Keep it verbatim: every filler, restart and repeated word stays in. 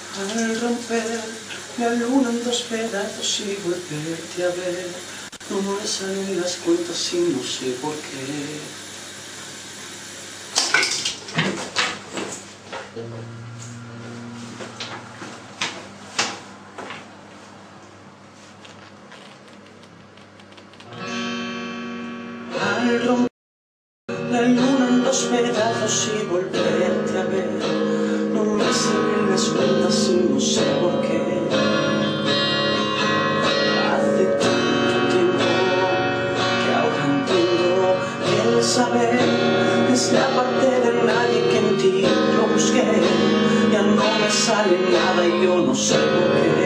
Al romper la luna en dos pedazos y volverte a ver, no me salen las cuentas y no sé por qué. Al romper la luna en dos pedazos y volverte a ver, no me salen las cuentas y no sé por qué. Hace tanto tiempo que ahora entiendo que el saber es la parte de nadie que en ti yo busqué. Ya no me sale nada y yo no sé por qué.